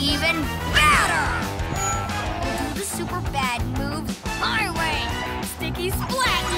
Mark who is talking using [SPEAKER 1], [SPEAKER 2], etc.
[SPEAKER 1] even badder! We'll do the super bad moves my way! Sticky splat!